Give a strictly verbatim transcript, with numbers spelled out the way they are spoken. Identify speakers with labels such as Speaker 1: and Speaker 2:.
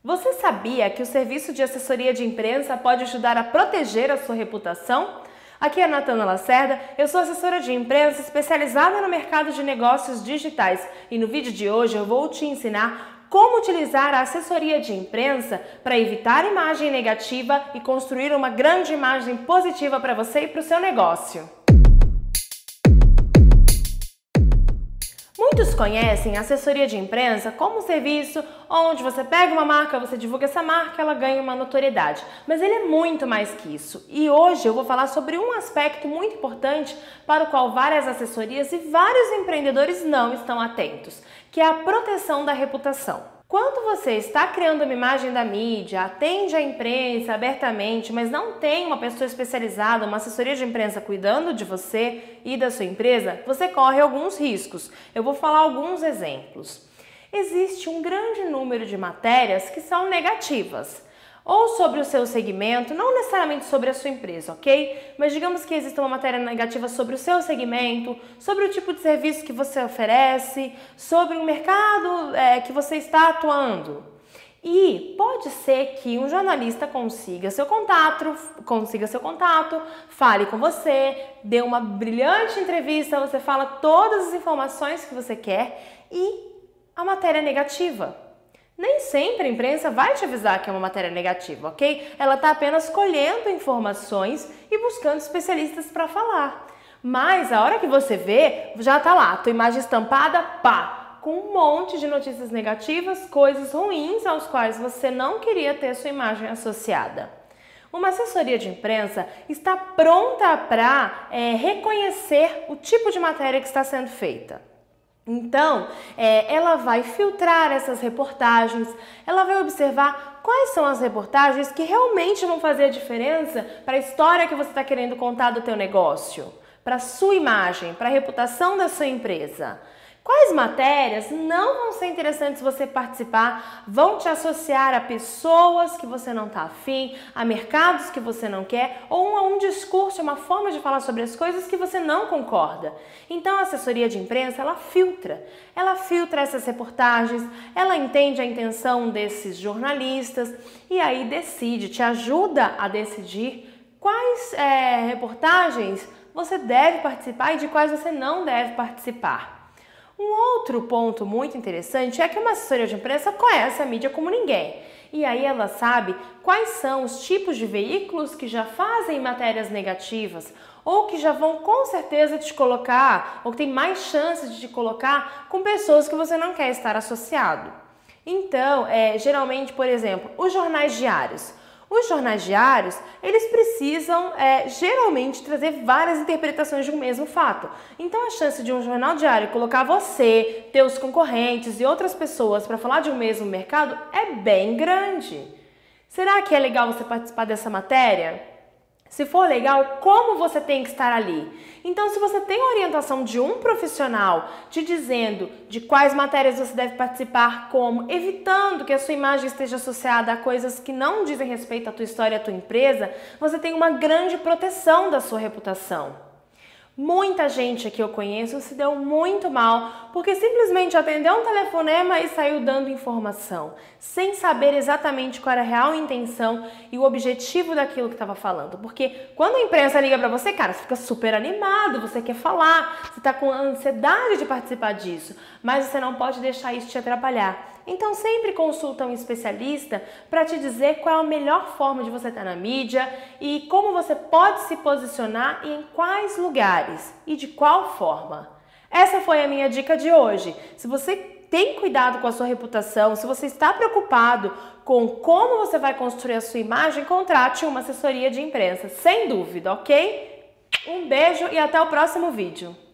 Speaker 1: Você sabia que o serviço de assessoria de imprensa pode ajudar a proteger a sua reputação? Aqui é a Natana Lacerda, eu sou assessora de imprensa especializada no mercado de negócios digitais e no vídeo de hoje eu vou te ensinar como utilizar a assessoria de imprensa para evitar imagem negativa e construir uma grande imagem positiva para você e para o seu negócio. Muitos conhecem a assessoria de imprensa como um serviço onde você pega uma marca, você divulga essa marca, ela ganha uma notoriedade. Mas ele é muito mais que isso. E hoje eu vou falar sobre um aspecto muito importante para o qual várias assessorias e vários empreendedores não estão atentos, que é a proteção da reputação. Quando você está criando uma imagem da mídia, atende a imprensa abertamente, mas não tem uma pessoa especializada, uma assessoria de imprensa cuidando de você e da sua empresa, você corre alguns riscos. Eu vou falar alguns exemplos. Existe um grande número de matérias que são negativas, ou sobre o seu segmento, não necessariamente sobre a sua empresa, ok? Mas digamos que exista uma matéria negativa sobre o seu segmento, sobre o tipo de serviço que você oferece, sobre o mercado é, que você está atuando. E pode ser que um jornalista consiga seu contato, consiga seu contato, fale com você, dê uma brilhante entrevista, você fala todas as informações que você quer e a matéria é negativa. Nem sempre a imprensa vai te avisar que é uma matéria negativa, ok? Ela está apenas colhendo informações e buscando especialistas para falar. Mas a hora que você vê, já está lá, a tua imagem estampada, pá, com um monte de notícias negativas, coisas ruins aos quais você não queria ter sua imagem associada. Uma assessoria de imprensa está pronta para é, reconhecer o tipo de matéria que está sendo feita. Então, é, ela vai filtrar essas reportagens, ela vai observar quais são as reportagens que realmente vão fazer a diferença para a história que você está querendo contar do teu negócio, para a sua imagem, para a reputação da sua empresa. Quais matérias não vão ser interessantes você participar, vão te associar a pessoas que você não está afim, a mercados que você não quer ou a um discurso, uma forma de falar sobre as coisas que você não concorda. Então a assessoria de imprensa, ela filtra, ela filtra essas reportagens, ela entende a intenção desses jornalistas e aí decide, te ajuda a decidir quais é, reportagens você deve participar e de quais você não deve participar. Um outro ponto muito interessante é que uma assessoria de imprensa conhece a mídia como ninguém. E aí ela sabe quais são os tipos de veículos que já fazem matérias negativas ou que já vão com certeza te colocar, ou que tem mais chances de te colocar com pessoas que você não quer estar associado. Então, é, geralmente, por exemplo, os jornais diários. Os jornais diários, eles precisam é, geralmente trazer várias interpretações de um mesmo fato. Então a chance de um jornal diário colocar você, teus concorrentes e outras pessoas para falar de um mesmo mercado é bem grande. Será que é legal você participar dessa matéria? Se for legal, como você tem que estar ali? Então, se você tem a orientação de um profissional te dizendo de quais matérias você deve participar, como, evitando que a sua imagem esteja associada a coisas que não dizem respeito à tua história e à tua empresa, você tem uma grande proteção da sua reputação. Muita gente que eu conheço se deu muito mal porque simplesmente atendeu um telefonema e saiu dando informação, sem saber exatamente qual era a real intenção e o objetivo daquilo que estava falando. Porque quando a imprensa liga para você, cara, você fica super animado, você quer falar, você está com ansiedade de participar disso, mas você não pode deixar isso te atrapalhar. Então sempre consulta um especialista para te dizer qual é a melhor forma de você estar na mídia e como você pode se posicionar e em quais lugares e de qual forma. Essa foi a minha dica de hoje. Se você tem cuidado com a sua reputação, se você está preocupado com como você vai construir a sua imagem, contrate uma assessoria de imprensa, sem dúvida, ok? Um beijo e até o próximo vídeo.